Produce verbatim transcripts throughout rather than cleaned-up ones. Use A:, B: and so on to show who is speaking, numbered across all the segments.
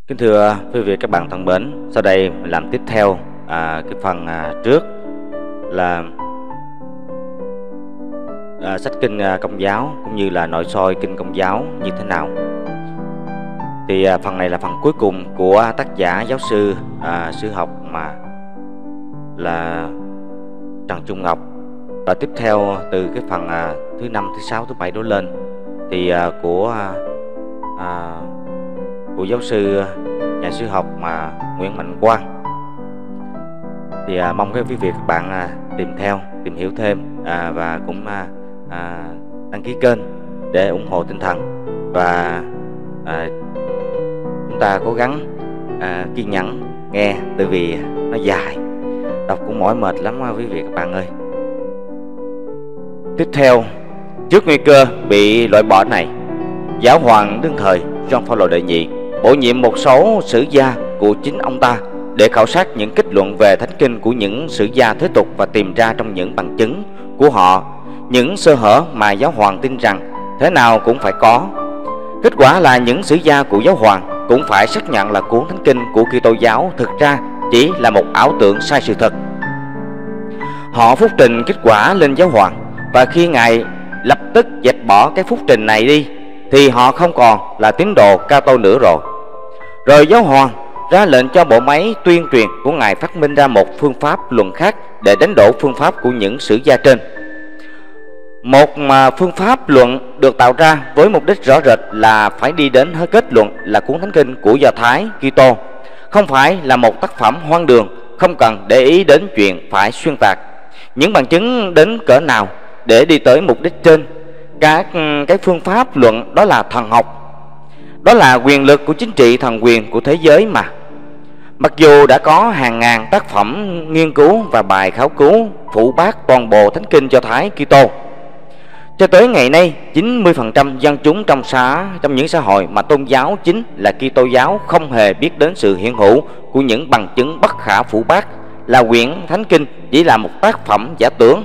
A: Kính thưa quý vị các bạn thân mến, sau đây mình làm tiếp theo à, cái phần à, trước là à, sách kinh à, Công giáo cũng như là nội soi kinh Công giáo như thế nào. Thì à, phần này là phần cuối cùng của tác giả giáo sư à, sử học mà là Trần Trung Ngọc, và tiếp theo từ cái phần à, thứ năm, thứ sáu, thứ bảy đổ lên thì à, của à, của giáo sư nhà sử học mà Nguyễn Mạnh Quang. Thì à, mong các quý vị các bạn à, tìm theo, tìm hiểu thêm à, và cũng à, à, đăng ký kênh để ủng hộ tinh thần, và à, chúng ta cố gắng à, kiên nhẫn nghe, tại vì nó dài, đọc cũng mỏi mệt lắm quý vị các bạn ơi. Tiếp theo, trước nguy cơ bị loại bỏ này, giáo hoàng đương thời Gioan Phaolô đệ nhị bổ nhiệm một số sử gia của chính ông ta để khảo sát những kết luận về thánh kinh của những sử gia thế tục và tìm ra trong những bằng chứng của họ những sơ hở mà giáo hoàng tin rằng thế nào cũng phải có. Kết quả là những sử gia của giáo hoàng cũng phải xác nhận là cuốn thánh kinh của Kitô giáo thực ra chỉ là một ảo tưởng sai sự thật. Họ phúc trình kết quả lên giáo hoàng, và khi ngài lập tức dẹp bỏ cái phúc trình này đi thì họ không còn là tín đồ Kitô nữa rồi. Rồi giáo hoàng ra lệnh cho bộ máy tuyên truyền của ngài phát minh ra một phương pháp luận khác để đánh đổ phương pháp của những sử gia trên. Một mà phương pháp luận được tạo ra với mục đích rõ rệt là phải đi đến hơi kết luận là cuốn thánh kinh của Do Thái Kitô không phải là một tác phẩm hoang đường, không cần để ý đến chuyện phải xuyên tạc những bằng chứng đến cỡ nào để đi tới mục đích trên. Các cái phương pháp luận đó là thần học, đó là quyền lực của chính trị thần quyền của thế giới mà. Mặc dù đã có hàng ngàn tác phẩm nghiên cứu và bài khảo cứu phủ bác toàn bộ thánh kinh Do Thái Kitô, cho tới ngày nay chín mươi phần trăm dân chúng trong xã trong những xã hội mà tôn giáo chính là Kitô giáo không hề biết đến sự hiện hữu của những bằng chứng bất khả phủ bác là quyển thánh kinh chỉ là một tác phẩm giả tưởng.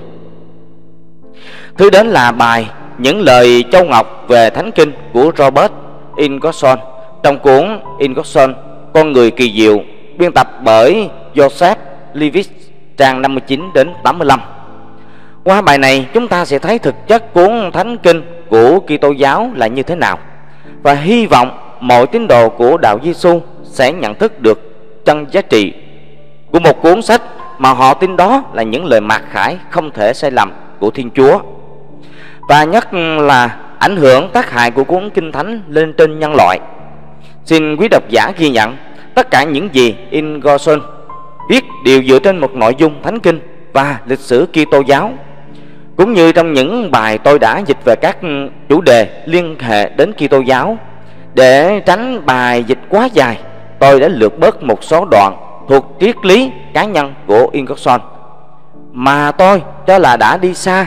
A: Thứ đến là bài Những lời châu ngọc về thánh kinh của Robert Ingersoll trong cuốn Ingersoll Con người kỳ diệu, biên tập bởi Joseph Lewis, trang năm mươi chín đến tám mươi lăm. Qua bài này chúng ta sẽ thấy thực chất cuốn thánh kinh của Kitô giáo là như thế nào, và hy vọng mọi tín đồ của đạo Giêsu sẽ nhận thức được chân giá trị của một cuốn sách mà họ tin đó là những lời mặc khải không thể sai lầm của Thiên Chúa, và nhất là ảnh hưởng tác hại của cuốn kinh thánh lên trên nhân loại. Xin quý độc giả ghi nhận tất cả những gì Ingersoll viết đều dựa trên một nội dung thánh kinh và lịch sử Kitô giáo, cũng như trong những bài tôi đã dịch về các chủ đề liên hệ đến Kitô giáo. Để tránh bài dịch quá dài, tôi đã lược bớt một số đoạn thuộc triết lý cá nhân của Ingersoll mà tôi cho là đã đi xa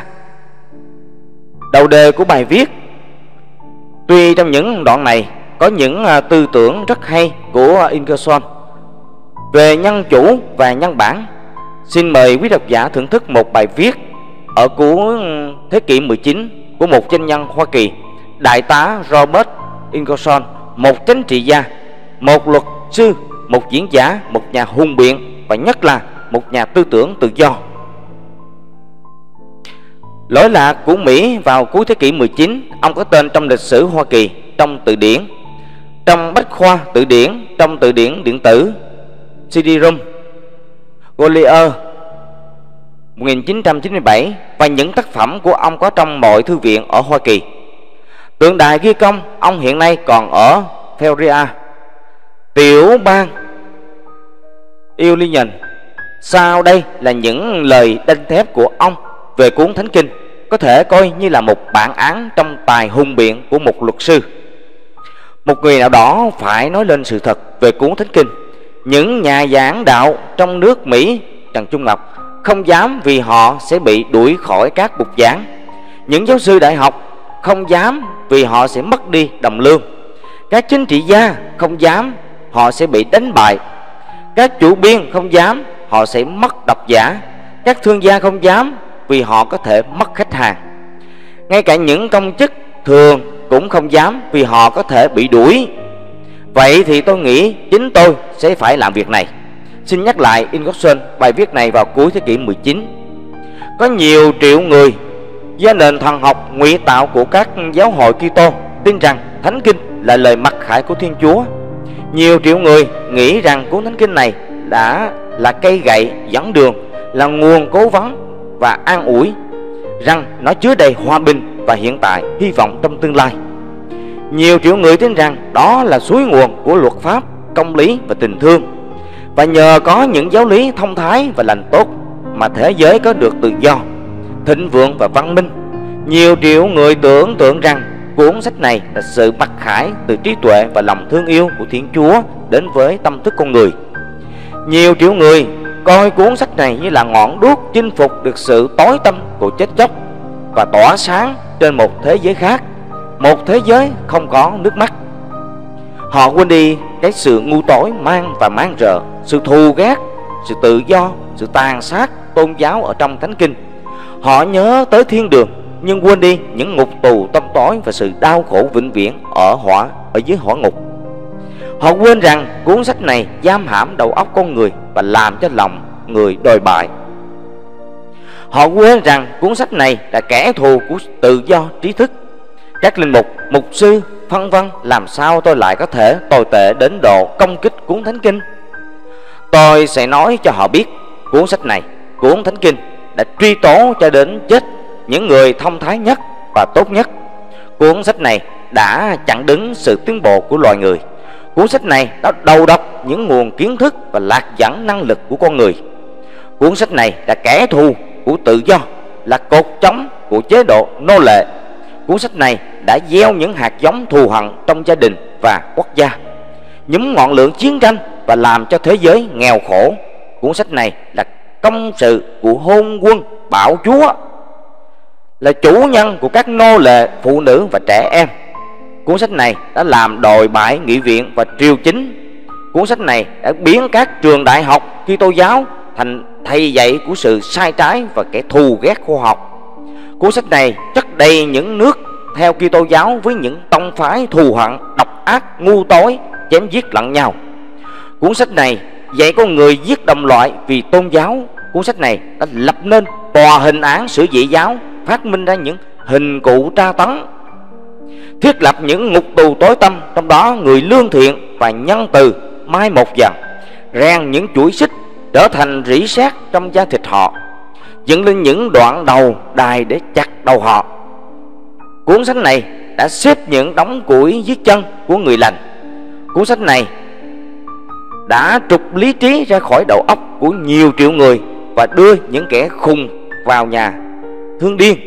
A: đầu đề của bài viết. Tuy trong những đoạn này có những tư tưởng rất hay của Ingersoll về nhân chủ và nhân bản, xin mời quý độc giả thưởng thức một bài viết ở cuối thế kỷ mười chín của một doanh nhân Hoa Kỳ, Đại tá Robert Ingersoll, một chính trị gia, một luật sư, một diễn giả, một nhà hùng biện và nhất là một nhà tư tưởng tự do. Lỗi lạc của Mỹ vào cuối thế kỷ mười chín, ông có tên trong lịch sử Hoa Kỳ, trong từ điển, trong bách khoa từ điển, trong từ điển điện tử xê đê-ROM, Golier một nghìn chín trăm chín mươi bảy, và những tác phẩm của ông có trong mọi thư viện ở Hoa Kỳ. Tượng đài ghi công ông hiện nay còn ở Peoria, tiểu bang Illinois. Sau đây là những lời đanh thép của ông về cuốn thánh kinh, có thể coi như là một bản án trong tài hùng biện của một luật sư. Một người nào đó phải nói lên sự thật về cuốn thánh kinh. Những nhà giảng đạo trong nước Mỹ, Trần Trung Ngọc, không dám vì họ sẽ bị đuổi khỏi các bục giảng. Những giáo sư đại học không dám vì họ sẽ mất đi đồng lương. Các chính trị gia không dám, họ sẽ bị đánh bại. Các chủ biên không dám, họ sẽ mất độc giả. Các thương gia không dám vì họ có thể mất khách hàng. Ngay cả những công chức thường cũng không dám vì họ có thể bị đuổi. Vậy thì tôi nghĩ chính tôi sẽ phải làm việc này. Xin nhắc lại Ingersoll, bài viết này vào cuối thế kỷ mười chín. Có nhiều triệu người do nền thần học ngụy tạo của các giáo hội Kitô tin rằng Thánh Kinh là lời mặc khải của Thiên Chúa. Nhiều triệu người nghĩ rằng cuốn Thánh Kinh này đã là cây gậy dẫn đường, là nguồn cố vấn và an ủi, rằng nó chứa đầy hòa bình và hiện tại, hy vọng trong tương lai. Nhiều triệu người tin rằng đó là suối nguồn của luật pháp, công lý và tình thương, và nhờ có những giáo lý thông thái và lành tốt mà thế giới có được tự do, thịnh vượng và văn minh. Nhiều triệu người tưởng tượng rằng cuốn sách này là sự mặc khải từ trí tuệ và lòng thương yêu của Thiên Chúa đến với tâm thức con người. Nhiều triệu người coi cuốn sách này như là ngọn đuốc chinh phục được sự tối tăm của chết chóc và tỏa sáng trên một thế giới khác, một thế giới không có nước mắt. Họ quên đi cái sự ngu tối mang và mang rợ, sự thù ghét, sự tự do, sự tàn sát tôn giáo ở trong Thánh Kinh. Họ nhớ tới thiên đường nhưng quên đi những ngục tù tăm tối và sự đau khổ vĩnh viễn ở hỏa ở dưới hỏa ngục. Họ quên rằng cuốn sách này giam hãm đầu óc con người và làm cho lòng người đồi bại. Họ quên rằng cuốn sách này là kẻ thù của tự do trí thức. Các linh mục, mục sư phân vân làm sao tôi lại có thể tồi tệ đến độ công kích cuốn Thánh Kinh. Tôi sẽ nói cho họ biết cuốn sách này, cuốn Thánh Kinh đã truy tố cho đến chết những người thông thái nhất và tốt nhất. Cuốn sách này đã chặn đứng sự tiến bộ của loài người. Cuốn sách này đã đầu độc những nguồn kiến thức và lạc dẫn năng lực của con người. Cuốn sách này là kẻ thù của tự do, là cột trống của chế độ nô lệ. Cuốn sách này đã gieo những hạt giống thù hận trong gia đình và quốc gia, nhúm ngọn lửa chiến tranh và làm cho thế giới nghèo khổ. Cuốn sách này là công sự của hôn quân bạo chúa, là chủ nhân của các nô lệ, phụ nữ và trẻ em. Cuốn sách này đã làm đồi bại nghị viện và triều chính. Cuốn sách này đã biến các trường đại học Kitô giáo thành thầy dạy của sự sai trái và kẻ thù ghét khoa học. Cuốn sách này chất đầy những nước theo Kitô giáo với những tông phái thù hận, độc ác, ngu tối, chém giết lẫn nhau. Cuốn sách này dạy con người giết đồng loại vì tôn giáo. Cuốn sách này đã lập nên tòa hình án sử dị giáo, phát minh ra những hình cụ tra tấn, thiết lập những ngục tù tối tăm, trong đó người lương thiện và nhân từ mai một dần, rèn những chuỗi xích trở thành rỉ sét trong da thịt họ, dựng lên những đoạn đầu đài để chặt đầu họ. Cuốn sách này đã xếp những đống củi dưới chân của người lành. Cuốn sách này đã trục lý trí ra khỏi đầu óc của nhiều triệu người và đưa những kẻ khùng vào nhà thương điên.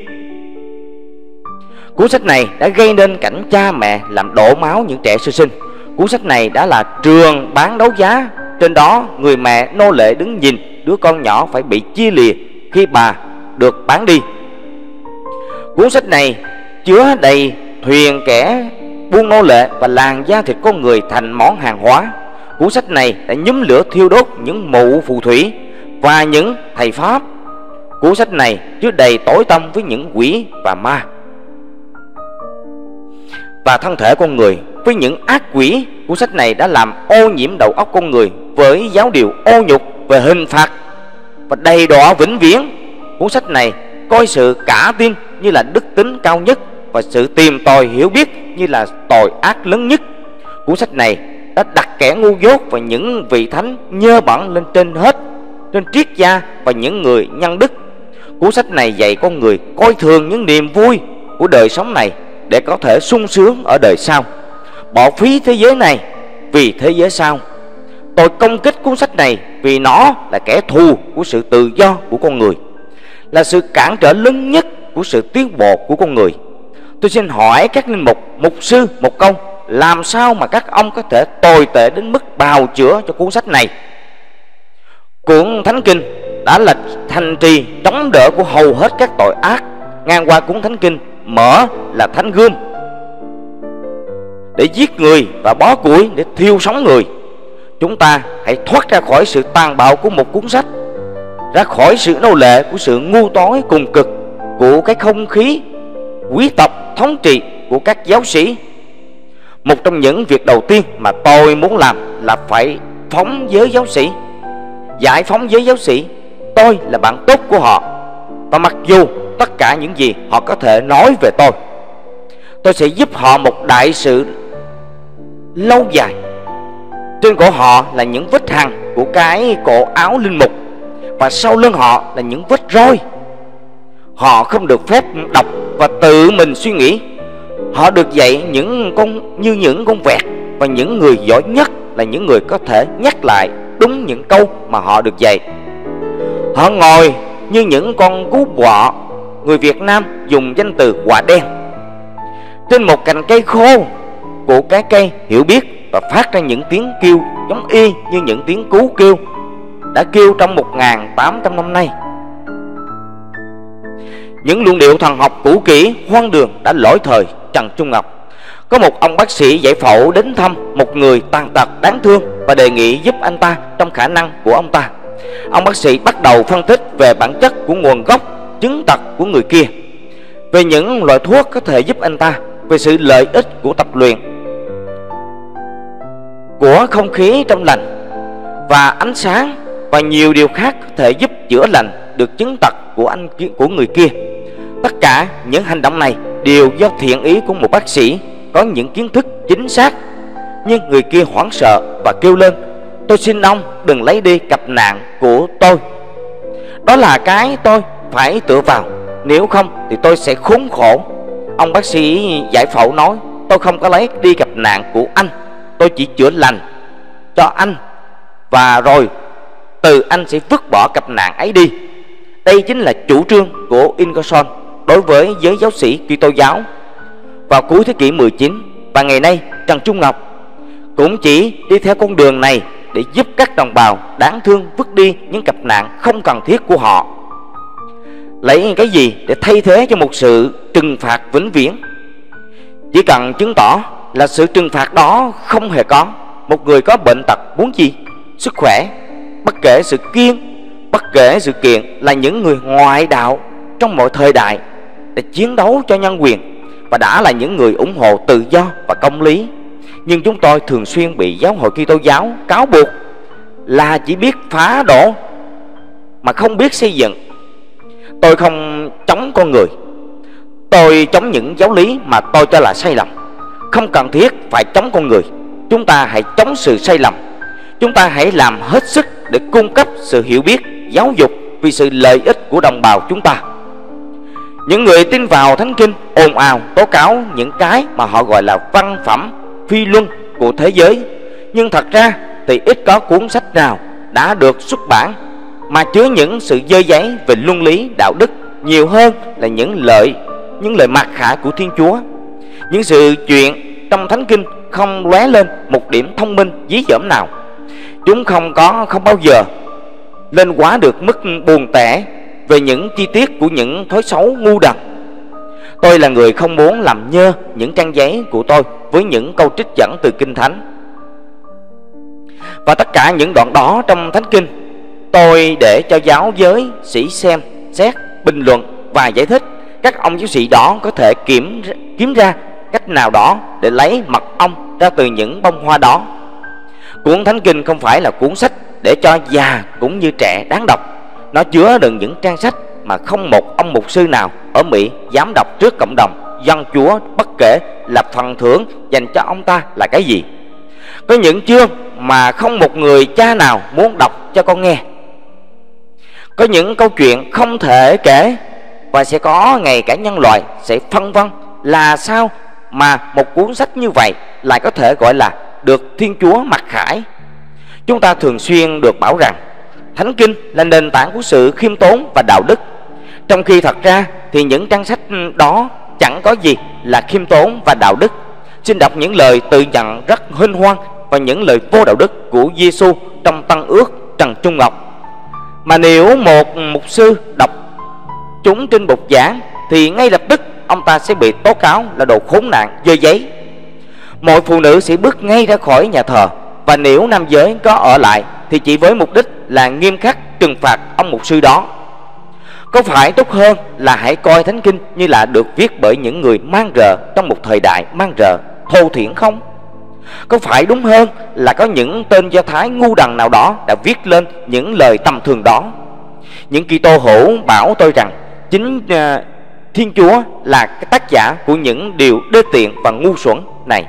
A: Cuốn sách này đã gây nên cảnh cha mẹ làm đổ máu những trẻ sơ sinh. Cuốn sách này đã là trường bán đấu giá, trên đó người mẹ nô lệ đứng nhìn đứa con nhỏ phải bị chia lìa khi bà được bán đi. Cuốn sách này chứa đầy thuyền kẻ buôn nô lệ và làn da thịt con người thành món hàng hóa. Cuốn sách này đã nhúm lửa thiêu đốt những mụ phù thủy và những thầy pháp. Cuốn sách này chứa đầy tối tăm với những quỷ và ma và thân thể con người với những ác quỷ. Cuốn sách này đã làm ô nhiễm đầu óc con người với giáo điều ô nhục về hình phạt và đầy đọa vĩnh viễn. Cuốn sách này coi sự cả tin như là đức tính cao nhất và sự tìm tòi hiểu biết như là tội ác lớn nhất. Cuốn sách này đã đặt kẻ ngu dốt và những vị thánh nhơ bẩn lên trên hết, trên triết gia và những người nhân đức. Cuốn sách này dạy con người coi thường những niềm vui của đời sống này để có thể sung sướng ở đời sau, bỏ phí thế giới này vì thế giới sau. Tôi công kích cuốn sách này vì nó là kẻ thù của sự tự do của con người, là sự cản trở lớn nhất của sự tiến bộ của con người. Tôi xin hỏi các linh mục, mục sư một câu: làm sao mà các ông có thể tồi tệ đến mức bào chữa cho cuốn sách này? Cuốn Thánh Kinh đã là thành trì chống đỡ của hầu hết các tội ác. Ngang qua cuốn Thánh Kinh mở là thánh gươm để giết người và bó củi để thiêu sống người. Chúng ta hãy thoát ra khỏi sự tàn bạo của một cuốn sách, ra khỏi sự nô lệ của sự ngu tối cùng cực, của cái không khí quý tộc thống trị của các giáo sĩ. Một trong những việc đầu tiên mà tôi muốn làm là phải phóng giới giáo sĩ, giải phóng giới giáo sĩ. Tôi là bạn tốt của họ, và mặc dù tất cả những gì họ có thể nói về tôi, tôi sẽ giúp họ một đại sự lâu dài. Trên cổ họ là những vết hằn của cái cổ áo linh mục, và sau lưng họ là những vết roi. Họ không được phép đọc và tự mình suy nghĩ. Họ được dạy những con như những con vẹt, và những người giỏi nhất là những người có thể nhắc lại đúng những câu mà họ được dạy. Họ ngồi như những con cú bọ, người Việt Nam dùng danh từ quả đen, trên một cành cây khô của cái cây hiểu biết, và phát ra những tiếng kêu giống y như những tiếng cú kêu đã kêu trong một nghìn tám trăm năm nay. Những luận điệu thần học cũ kỹ hoang đường đã lỗi thời Trần Trung Ngọc. Có một ông bác sĩ giải phẫu đến thăm một người tàn tật đáng thương và đề nghị giúp anh ta trong khả năng của ông ta. Ông bác sĩ bắt đầu phân tích về bản chất của nguồn gốc chứng tật của người kia, về những loại thuốc có thể giúp anh ta, về sự lợi ích của tập luyện, của không khí trong lành và ánh sáng, và nhiều điều khác có thể giúp chữa lành được chứng tật của anh của người kia. Tất cả những hành động này đều do thiện ý của một bác sĩ có những kiến thức chính xác. Nhưng người kia hoảng sợ và kêu lên: "Tôi xin ông đừng lấy đi cặp nạn của tôi. Đó là cái tôi phải tựa vào, nếu không thì tôi sẽ khốn khổ." Ông bác sĩ giải phẫu nói: "Tôi không có lấy đi cặp nạn của anh, tôi chỉ chữa lành cho anh, và rồi từ anh sẽ vứt bỏ cặp nạn ấy đi." Đây chính là chủ trương của Ingersoll đối với giới giáo sĩ Kitô giáo vào cuối thế kỷ mười chín. Và ngày nay Trần Trung Ngọc cũng chỉ đi theo con đường này để giúp các đồng bào đáng thương vứt đi những cặp nạn không cần thiết của họ. Lấy cái gì để thay thế cho một sự trừng phạt vĩnh viễn? Chỉ cần chứng tỏ là sự trừng phạt đó không hề có. Một người có bệnh tật muốn gì? Sức khỏe. Bất kể sự kiêng, bất kể sự kiện, là những người ngoại đạo trong mọi thời đại để chiến đấu cho nhân quyền, và đã là những người ủng hộ tự do và công lý. Nhưng chúng tôi thường xuyên bị giáo hội Kitô giáo cáo buộc là chỉ biết phá đổ mà không biết xây dựng. Tôi không chống con người, tôi chống những giáo lý mà tôi cho là sai lầm. Không cần thiết phải chống con người. Chúng ta hãy chống sự sai lầm. Chúng ta hãy làm hết sức để cung cấp sự hiểu biết, giáo dục vì sự lợi ích của đồng bào chúng ta. Những người tin vào Thánh Kinh ồn ào tố cáo những cái mà họ gọi là văn phẩm phi luân của thế giới. Nhưng thật ra thì ít có cuốn sách nào đã được xuất bản mà chứa những sự dơ giấy về luân lý đạo đức nhiều hơn là những lời những lời mặc khả của Thiên Chúa. Những sự chuyện trong Thánh Kinh không lóe lên một điểm thông minh dí dỏm nào. Chúng không có không bao giờ lên quá được mức buồn tẻ về những chi tiết của những thói xấu ngu đần. Tôi là người không muốn làm nhơ những trang giấy của tôi với những câu trích dẫn từ Kinh Thánh. Và tất cả những đoạn đó trong Thánh Kinh, tôi để cho giáo giới sĩ xem, xét, bình luận và giải thích. Các ông giáo sĩ đó có thể kiểm, kiếm ra cách nào đó để lấy mật ong ra từ những bông hoa đó. Cuốn Thánh Kinh không phải là cuốn sách để cho già cũng như trẻ đáng đọc. Nó chứa đựng những trang sách mà không một ông mục sư nào ở Mỹ dám đọc trước cộng đồng dân Chúa, bất kể là phần thưởng dành cho ông ta là cái gì. Có những chương mà không một người cha nào muốn đọc cho con nghe. Có những câu chuyện không thể kể, và sẽ có ngày cả nhân loại sẽ phân vân là sao mà một cuốn sách như vậy lại có thể gọi là được Thiên Chúa mặc khải. Chúng ta thường xuyên được bảo rằng Thánh Kinh là nền tảng của sự khiêm tốn và đạo đức, trong khi thật ra thì những trang sách đó chẳng có gì là khiêm tốn và đạo đức. Xin đọc những lời tự nhận rất hân hoan và những lời vô đạo đức của Giêsu trong Tân Ước Trần Trung Ngọc. Mà nếu một mục sư đọc chúng trên bục giảng thì ngay lập tức ông ta sẽ bị tố cáo là đồ khốn nạn, dơ giấy. Mọi phụ nữ sẽ bước ngay ra khỏi nhà thờ, và nếu nam giới có ở lại thì chỉ với mục đích là nghiêm khắc trừng phạt ông mục sư đó. Có phải tốt hơn là hãy coi Thánh Kinh như là được viết bởi những người mang rợ trong một thời đại mang rợ thô thiển không? Có phải đúng hơn là có những tên Do Thái ngu đần nào đó đã viết lên những lời tầm thường đó? Những Kitô hữu bảo tôi rằng chính uh, Thiên Chúa là cái tác giả của những điều đê tiện và ngu xuẩn này.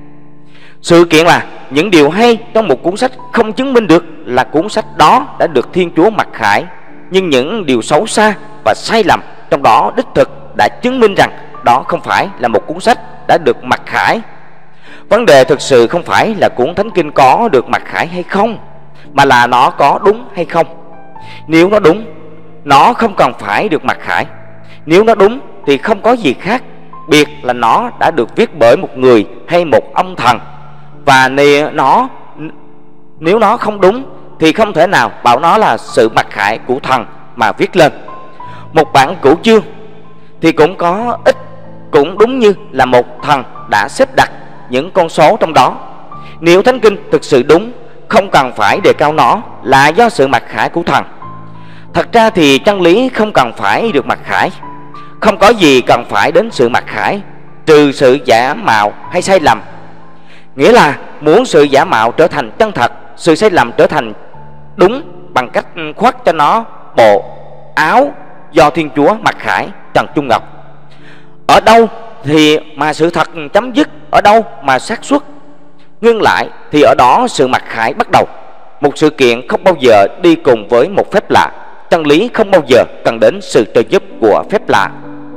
A: Sự kiện là những điều hay trong một cuốn sách không chứng minh được là cuốn sách đó đã được Thiên Chúa mặc khải, nhưng những điều xấu xa và sai lầm trong đó đích thực đã chứng minh rằng đó không phải là một cuốn sách đã được mặc khải. Vấn đề thực sự không phải là cuốn Thánh Kinh có được mặc khải hay không, mà là nó có đúng hay không. Nếu nó đúng, nó không cần phải được mặc khải. Nếu nó đúng thì không có gì khác biệt là nó đã được viết bởi một người hay một ông thần. Và nếu nó nếu nó không đúng thì không thể nào bảo nó là sự mặc khải của thần mà viết lên. Một bản cửu chương thì cũng có ít, cũng đúng như là một thần đã xếp đặt những con số trong đó. Nếu Thánh Kinh thực sự đúng, không cần phải đề cao nó là do sự mặc khải của thần. Thật ra thì chân lý không cần phải được mặc khải. Không có gì cần phải đến sự mặc khải, trừ sự giả mạo hay sai lầm. Nghĩa là muốn sự giả mạo trở thành chân thật, sự sai lầm trở thành đúng bằng cách khoác cho nó bộ áo do Thiên Chúa mặc khải. Trần Trung Ngọc: ở đâu thì mà sự thật chấm dứt, ở đâu mà xác suất ngưng lại thì ở đó sự mặc khải bắt đầu. Một sự kiện không bao giờ đi cùng với một phép lạ. Chân lý không bao giờ cần đến sự trợ giúp của phép lạ.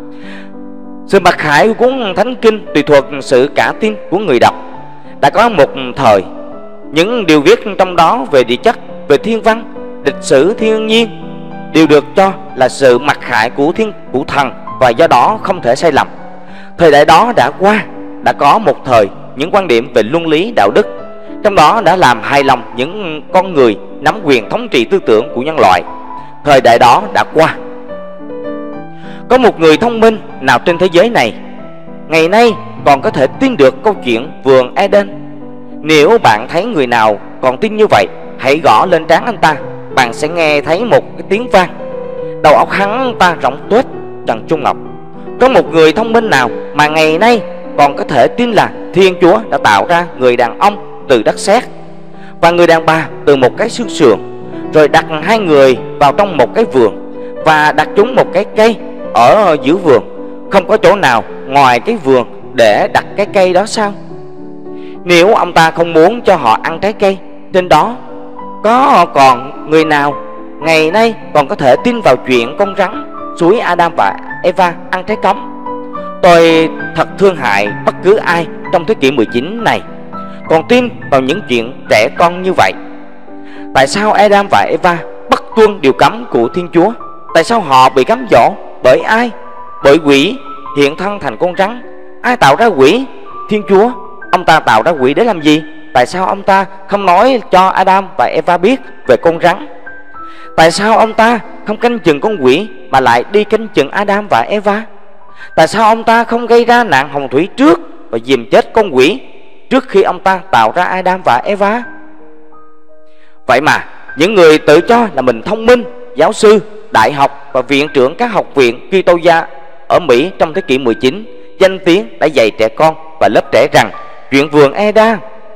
A: Sự mặc khải của cuốn Thánh Kinh tùy thuộc sự cả tin của người đọc. Đã có một thời, những điều viết trong đó về địa chất, về thiên văn, lịch sử thiên nhiên đều được cho là sự mặc khải của thiên của thần, và do đó không thể sai lầm. Thời đại đó đã qua. Đã có một thời những quan điểm về luân lý đạo đức, trong đó đã làm hài lòng những con người nắm quyền thống trị tư tưởng của nhân loại. Thời đại đó đã qua. Có một người thông minh nào trên thế giới này ngày nay còn có thể tin được câu chuyện vườn Eden? Nếu bạn thấy người nào còn tin như vậy, hãy gõ lên trán anh ta. Bạn sẽ nghe thấy một cái tiếng vang. Đầu óc hắn ta rỗng tuếch. Trần Trung Ngọc: có một người thông minh nào mà ngày nay còn có thể tin là Thiên Chúa đã tạo ra người đàn ông từ đất sét và người đàn bà từ một cái xương sườn, rồi đặt hai người vào trong một cái vườn và đặt chúng một cái cây ở giữa vườn? Không có chỗ nào ngoài cái vườn để đặt cái cây đó sao? Nếu ông ta không muốn cho họ ăn trái cây trên đó, có còn người nào ngày nay còn có thể tin vào chuyện con rắn suối Adam và Eva ăn trái cấm? Tôi thật thương hại bất cứ ai trong thế kỷ mười chín này còn tin vào những chuyện trẻ con như vậy. Tại sao Adam và Eva bất tuân điều cấm của Thiên Chúa? Tại sao họ bị cám dỗ? Bởi ai? Bởi quỷ hiện thân thành con rắn. Ai tạo ra quỷ? Thiên Chúa. Ông ta tạo ra quỷ để làm gì? Tại sao ông ta không nói cho Adam và Eva biết về con rắn? Tại sao ông ta không canh chừng con quỷ mà lại đi canh chừng Adam và Eva? Tại sao ông ta không gây ra nạn hồng thủy trước và dìm chết con quỷ trước khi ông ta tạo ra Adam và Eva? Vậy mà những người tự cho là mình thông minh, giáo sư, đại học và viện trưởng các học viện Kitô gia ở Mỹ trong thế kỷ mười chín, danh tiếng đã dạy trẻ con và lớp trẻ rằng chuyện vườn Eden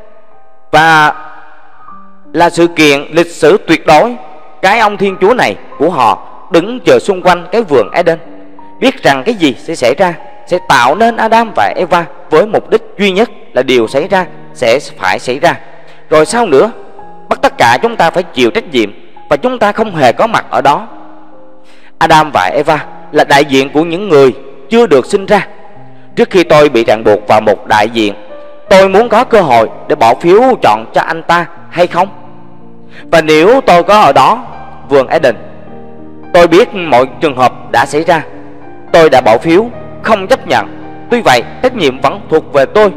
A: và là sự kiện lịch sử tuyệt đối. Cái ông Thiên Chúa này của họ đứng chờ xung quanh cái vườn Eden, biết rằng cái gì sẽ xảy ra, sẽ tạo nên Adam và Eva với mục đích duy nhất là điều xảy ra sẽ phải xảy ra. Rồi sau nữa, bắt tất cả chúng ta phải chịu trách nhiệm, và chúng ta không hề có mặt ở đó. Adam và Eva là đại diện của những người chưa được sinh ra. Trước khi tôi bị ràng buộc vào một đại diện, tôi muốn có cơ hội để bỏ phiếu chọn cho anh ta hay không. Và nếu tôi có ở đó, vườn Eden, tôi biết mọi trường hợp đã xảy ra. Tôi đã bỏ phiếu không chấp nhận. Tuy vậy, trách nhiệm vẫn thuộc về tôi.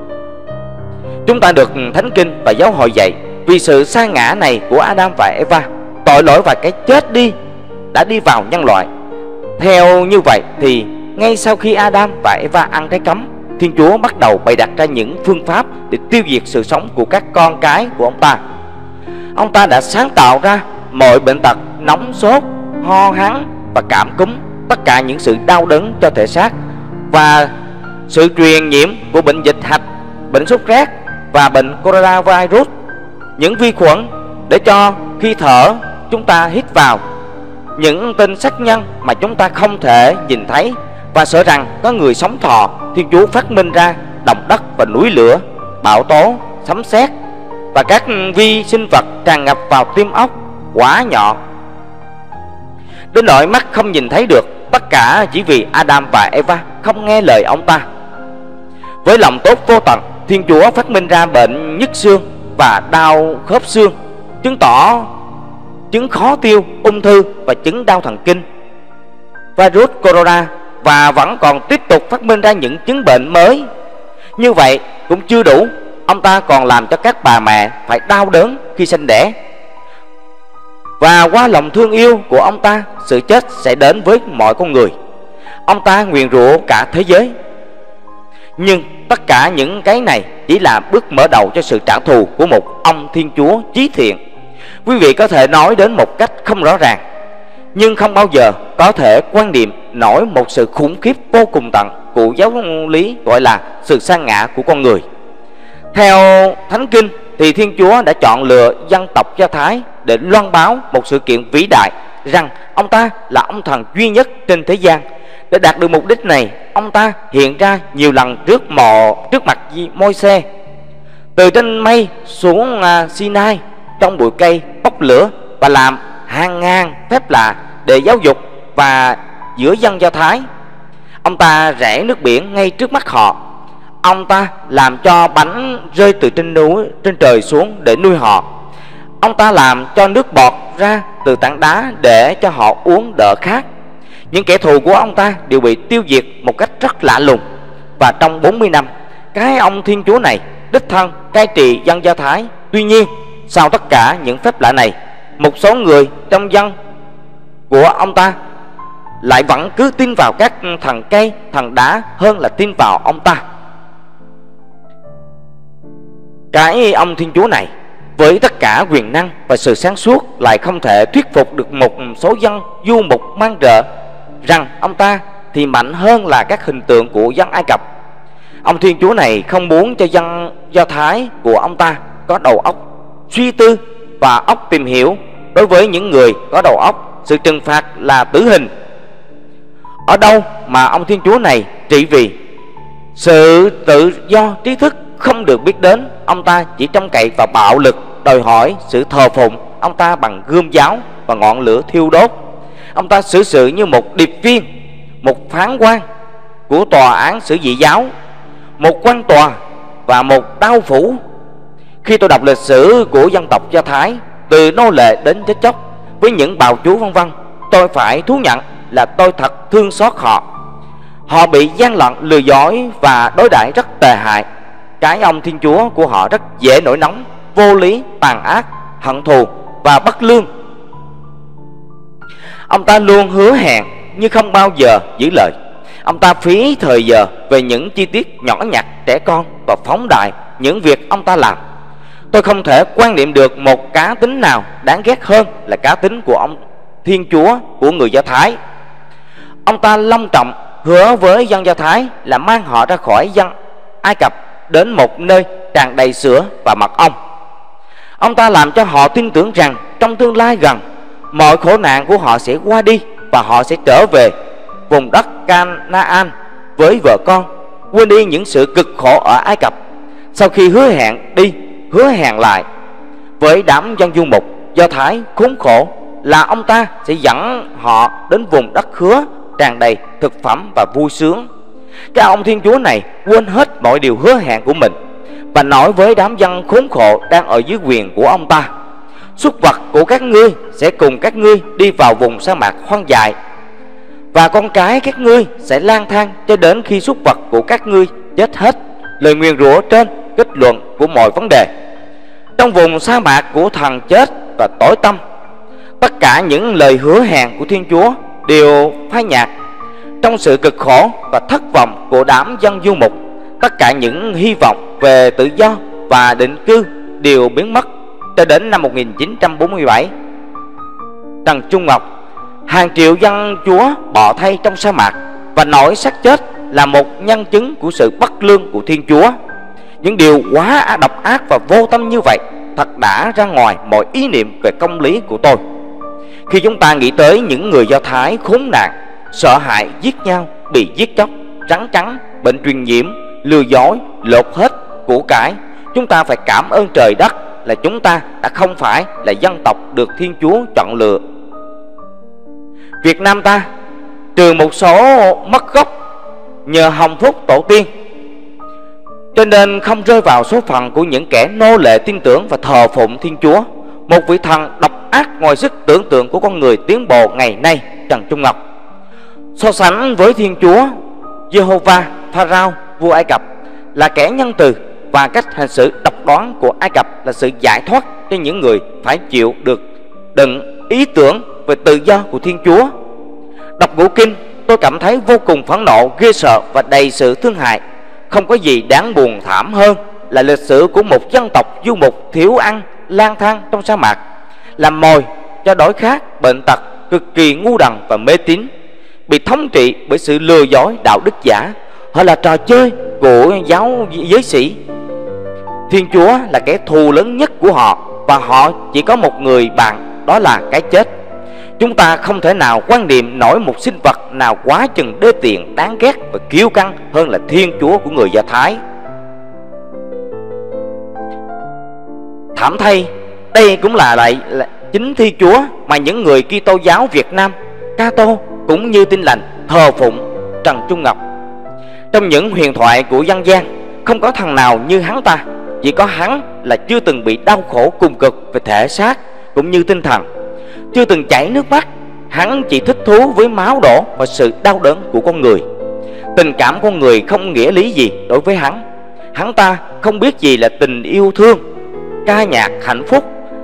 A: Chúng ta được Thánh Kinh và giáo hội dạy vì sự sa ngã này của Adam và Eva, tội lỗi và cái chết đi đã đi vào nhân loại. Theo như vậy thì ngay sau khi Adam và Eva ăn trái cấm, Thiên Chúa bắt đầu bày đặt ra những phương pháp để tiêu diệt sự sống của các con cái của ông ta. Ông ta đã sáng tạo ra mọi bệnh tật, nóng sốt, ho hắng và cảm cúm, tất cả những sự đau đớn cho thể xác và sự truyền nhiễm của bệnh dịch hạch, bệnh sốt rét và bệnh coronavirus, những vi khuẩn để cho khi thở chúng ta hít vào, những tên sát nhân mà chúng ta không thể nhìn thấy và sợ rằng có người sống thọ, Thiên Chúa phát minh ra động đất và núi lửa, bão tố, sấm sét và các vi sinh vật tràn ngập vào tim óc, quả nhọn, đến nỗi mắt không nhìn thấy được. Tất cả chỉ vì Adam và Eva không nghe lời ông ta. Với lòng tốt vô tận, Thiên Chúa phát minh ra bệnh nhức xương và đau khớp xương, chứng tỏ chứng khó tiêu, ung thư và chứng đau thần kinh, virus corona, và vẫn còn tiếp tục phát minh ra những chứng bệnh mới. Như vậy cũng chưa đủ, ông ta còn làm cho các bà mẹ phải đau đớn khi sinh đẻ. Và qua lòng thương yêu của ông ta, sự chết sẽ đến với mọi con người. Ông ta nguyền rủa cả thế giới. Nhưng tất cả những cái này chỉ là bước mở đầu cho sự trả thù của một ông Thiên Chúa chí thiện. Quý vị có thể nói đến một cách không rõ ràng, nhưng không bao giờ có thể quan niệm nổi một sự khủng khiếp vô cùng tận của giáo lý gọi là sự sa ngã của con người. Theo Thánh Kinh thì Thiên Chúa đã chọn lựa dân tộc Do Thái để loan báo một sự kiện vĩ đại rằng ông ta là ông thần duy nhất trên thế gian. Để đạt được mục đích này, ông ta hiện ra nhiều lần trước mộ trước mặt Môi-se, từ trên mây xuống uh, Sinai trong bụi cây bốc lửa, và làm hàng ngàn phép lạ để giáo dục và giữa dân Do Thái. Ông ta rẽ nước biển ngay trước mắt họ. Ông ta làm cho bánh rơi từ trên núi trên trời xuống để nuôi họ. Ông ta làm cho nước bọt ra từ tảng đá để cho họ uống đỡ khát. Những kẻ thù của ông ta đều bị tiêu diệt một cách rất lạ lùng. Và trong bốn mươi năm, cái ông Thiên Chúa này đích thân cai trị dân Do Thái. Tuy nhiên, sau tất cả những phép lạ này, một số người trong dân của ông ta lại vẫn cứ tin vào các thần cây, thần đá hơn là tin vào ông ta. Cái ông Thiên Chúa này với tất cả quyền năng và sự sáng suốt lại không thể thuyết phục được một số dân du mục mang rợ rằng ông ta thì mạnh hơn là các hình tượng của dân Ai Cập. Ông Thiên Chúa này không muốn cho dân Do Thái của ông ta có đầu óc suy tư và óc tìm hiểu. Đối với những người có đầu óc, sự trừng phạt là tử hình. Ở đâu mà ông Thiên Chúa này trị vì sự tự do trí thức không được biết đến, ông ta chỉ trông cậy vào bạo lực, đòi hỏi sự thờ phụng ông ta bằng gươm giáo và ngọn lửa thiêu đốt. Ông ta xử sự như một điệp viên, một phán quan của tòa án xử dị giáo, một quan tòa và một đao phủ. Khi tôi đọc lịch sử của dân tộc Do Thái từ nô lệ đến chết chóc với những bào chúa vân vân, tôi phải thú nhận là tôi thật thương xót họ. Họ bị gian lận, lừa dối và đối đãi rất tệ hại. Cái ông Thiên Chúa của họ rất dễ nổi nóng, vô lý, tàn ác, hận thù và bất lương. Ông ta luôn hứa hẹn nhưng không bao giờ giữ lời. Ông ta phí thời giờ về những chi tiết nhỏ nhặt trẻ con và phóng đại những việc ông ta làm. Tôi không thể quan niệm được một cá tính nào đáng ghét hơn là cá tính của ông Thiên Chúa của người Do Thái. Ông ta long trọng hứa với dân Do Thái là mang họ ra khỏi dân Ai Cập đến một nơi tràn đầy sữa và mật ong. Ông ta làm cho họ tin tưởng rằng trong tương lai gần, mọi khổ nạn của họ sẽ qua đi và họ sẽ trở về vùng đất Canaan với vợ con, quên đi những sự cực khổ ở Ai Cập. Sau khi hứa hẹn đi, hứa hẹn lại với đám dân du mục Do Thái khốn khổ là ông ta sẽ dẫn họ đến vùng đất hứa tràn đầy thực phẩm và vui sướng. Cái ông Thiên Chúa này quên hết mọi điều hứa hẹn của mình và nói với đám dân khốn khổ đang ở dưới quyền của ông ta: súc vật của các ngươi sẽ cùng các ngươi đi vào vùng sa mạc hoang dại, và con cái các ngươi sẽ lang thang cho đến khi súc vật của các ngươi chết hết. Lời nguyền rủa trên kết luận của mọi vấn đề. Trong vùng sa mạc của thần chết và tối tăm, tất cả những lời hứa hẹn của Thiên Chúa đều phai nhạt. Trong sự cực khổ và thất vọng của đám dân du mục, tất cả những hy vọng về tự do và định cư đều biến mất. Cho đến năm một nghìn chín trăm bốn mươi bảy, Trần Trung Ngọc, hàng triệu dân Chúa bỏ thay trong sa mạc và nỗi xác chết là một nhân chứng của sự bất lương của Thiên Chúa. Những điều quá độc ác và vô tâm như vậy thật đã ra ngoài mọi ý niệm về công lý của tôi. Khi chúng ta nghĩ tới những người Do Thái khốn nạn, sợ hãi, giết nhau, bị giết chóc, rắn cắn, bệnh truyền nhiễm, lừa dối, lột hết của cải, chúng ta phải cảm ơn trời đất là chúng ta đã không phải là dân tộc được Thiên Chúa chọn lựa. Việt Nam ta, trừ một số mất gốc nhờ hồng phúc tổ tiên, cho nên không rơi vào số phận của những kẻ nô lệ tin tưởng và thờ phụng Thiên Chúa, một vị thần độc ác ngoài sức tưởng tượng của con người tiến bộ ngày nay. Trần Trung Ngọc so sánh với Thiên Chúa Jehovah, Pharaoh vua Ai Cập là kẻ nhân từ, và cách hành xử độc đoán của Ai Cập là sự giải thoát cho những người phải chịu được đựng ý tưởng về tự do của Thiên Chúa. Đọc Ngũ Kinh, tôi cảm thấy vô cùng phẫn nộ, ghê sợ và đầy sự thương hại. Không có gì đáng buồn thảm hơn là lịch sử của một dân tộc du mục thiếu ăn, lang thang trong sa mạc, làm mồi cho đói khát, bệnh tật, cực kỳ ngu đần và mê tín, bị thống trị bởi sự lừa dối đạo đức giả. Họ là trò chơi của giáo giới sĩ. Thiên Chúa là kẻ thù lớn nhất của họ, và họ chỉ có một người bạn, đó là cái chết. Chúng ta không thể nào quan niệm nổi một sinh vật nào quá chừng đê tiện, đáng ghét và kiêu căng hơn là Thiên Chúa của người Do Thái. Thảm thay, đây cũng là lại là chính Thiên Chúa mà những người Kitô giáo Việt Nam, Cato cũng như Tin Lành thờ phụng. Trần Trung Ngọc: trong những huyền thoại của dân gian, không có thằng nào như hắn ta. Chỉ có hắn là chưa từng bị đau khổ cùng cực về thể xác cũng như tinh thần, chưa từng chảy nước mắt. Hắn chỉ thích thú với máu đổ và sự đau đớn của con người. Tình cảm con người không nghĩa lý gì đối với hắn. Hắn ta không biết gì là tình yêu thương, ca nhạc hạnh phúc.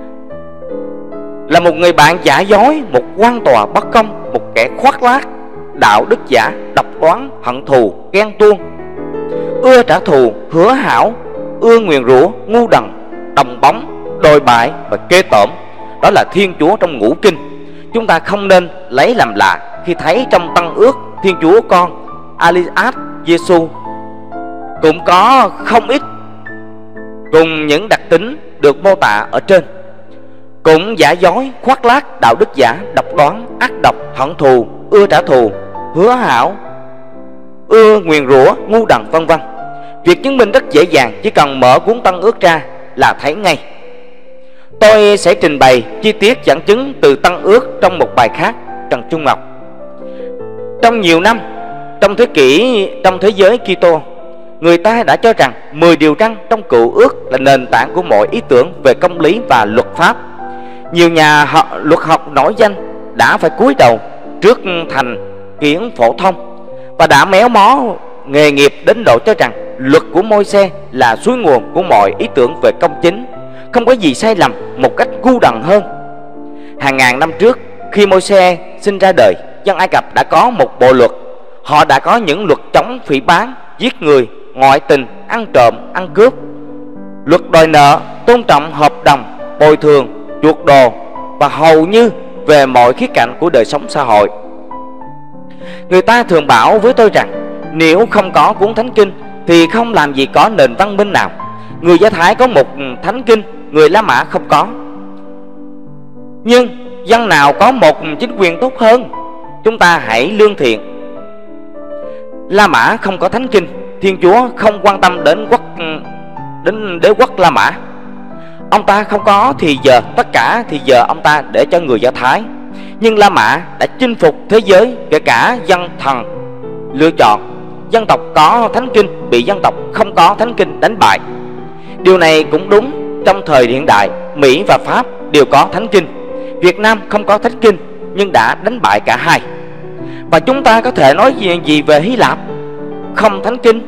A: Là một người bạn giả dối, một quan tòa bất công, một kẻ khoác lác, đạo đức giả, độc đoán, hận thù, ghen tuông, ưa trả thù, hứa hảo, ưa nguyền rủa, ngu đần, đồng bóng, đồi bại và kê tởm. Đó là Thiên Chúa trong Ngũ Kinh. Chúng ta không nên lấy làm lạ khi thấy trong Tân Ước, Thiên Chúa con Elias Giêsu cũng có không ít cùng những đặc tính được mô tả ở trên, cũng giả dối, khoác lác, đạo đức giả, độc đoán, ác độc, hận thù, ưa trả thù, hứa hảo, ưa nguyền rủa, ngu đần, vân vân. Việc chứng minh rất dễ dàng, chỉ cần mở cuốn Tân Ước ra là thấy ngay. Tôi sẽ trình bày chi tiết dẫn chứng từ Tân Ước trong một bài khác. Trần Trung Ngọc: trong nhiều năm, trong thế kỷ trong thế giới Kitô, người ta đã cho rằng mười điều răn trong Cựu Ước là nền tảng của mọi ý tưởng về công lý và luật pháp. Nhiều nhà họ, luật học nổi danh đã phải cúi đầu trước thành kiến phổ thông và đã méo mó nghề nghiệp đến độ cho rằng luật của Môi-se là suối nguồn của mọi ý tưởng về công chính, không có gì sai lầm một cách ngu đần hơn. Hàng ngàn năm trước, khi Môi-se sinh ra đời, dân Ai Cập đã có một bộ luật. Họ đã có những luật chống phỉ báng, giết người, ngoại tình, ăn trộm, ăn cướp, luật đòi nợ, tôn trọng hợp đồng, bồi thường, chuộc đồ và hầu như về mọi khía cạnh của đời sống xã hội. Người ta thường bảo với tôi rằng nếu không có cuốn Thánh Kinh thì không làm gì có nền văn minh nào. Người Do Thái có một Thánh Kinh, người La Mã không có. Nhưng dân nào có một chính quyền tốt hơn? Chúng ta hãy lương thiện. La Mã không có Thánh Kinh. Thiên Chúa không quan tâm đến quốc đến đế quốc La Mã. Ông ta không có thì giờ, tất cả thì giờ ông ta để cho người Do Thái. Nhưng La Mã đã chinh phục thế giới, kể cả dân thần lựa chọn. Dân tộc có Thánh Kinh bị dân tộc không có Thánh Kinh đánh bại. Điều này cũng đúng trong thời hiện đại. Mỹ và Pháp đều có Thánh Kinh. Việt Nam không có Thánh Kinh nhưng đã đánh bại cả hai. Và chúng ta có thể nói gì, gì về Hy Lạp không Thánh Kinh?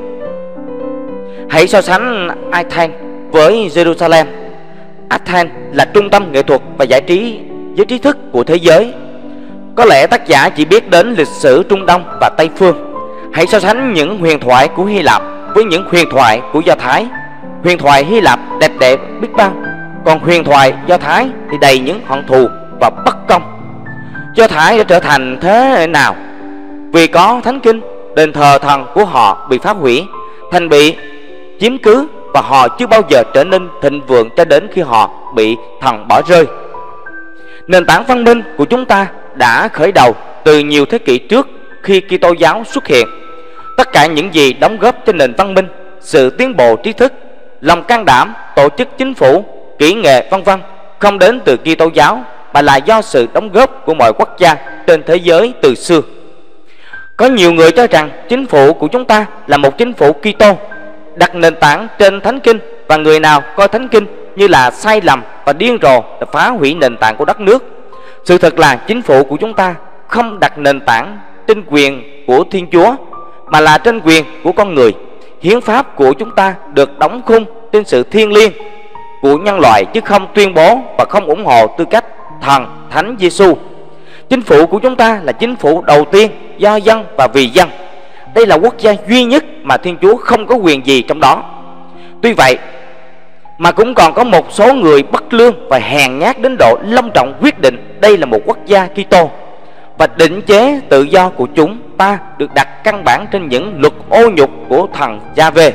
A: Hãy so sánh Athens với Jerusalem. Athens là trung tâm nghệ thuật và giải trí với trí thức của thế giới. Có lẽ tác giả chỉ biết đến lịch sử Trung Đông và Tây Phương. Hãy so sánh những huyền thoại của Hy Lạp với những huyền thoại của Do Thái. Huyền thoại Hy Lạp đẹp đẽ biết bao, còn huyền thoại Do Thái thì đầy những hận thù và bất công. Do Thái đã trở thành thế nào? Vì có Thánh Kinh, đền thờ thần của họ bị phá hủy, thành bị chiếm cứ, và họ chưa bao giờ trở nên thịnh vượng cho đến khi họ bị thần bỏ rơi. Nền tảng văn minh của chúng ta đã khởi đầu từ nhiều thế kỷ trước khi Kitô giáo xuất hiện. Tất cả những gì đóng góp cho nền văn minh, sự tiến bộ trí thức, lòng can đảm, tổ chức chính phủ, kỹ nghệ vân vân không đến từ Kitô giáo, mà là do sự đóng góp của mọi quốc gia trên thế giới từ xưa. Có nhiều người cho rằng chính phủ của chúng ta là một chính phủ Kitô, đặt nền tảng trên Thánh Kinh, và người nào coi Thánh Kinh như là sai lầm và điên rồ để phá hủy nền tảng của đất nước. Sự thật là chính phủ của chúng ta không đặt nền tảng trên quyền của Thiên Chúa, mà là trên quyền của con người. Hiến pháp của chúng ta được đóng khung trên sự thiêng liêng của nhân loại, chứ không tuyên bố và không ủng hộ tư cách thần Thánh Giêsu. Chính phủ của chúng ta là chính phủ đầu tiên do dân và vì dân. Đây là quốc gia duy nhất mà Thiên Chúa không có quyền gì trong đó. Tuy vậy mà cũng còn có một số người bất lương và hèn nhát đến độ long trọng quyết định đây là một quốc gia Kitô, và định chế tự do của chúng ta được đặt căn bản trên những luật ô nhục của thần Gia-vê.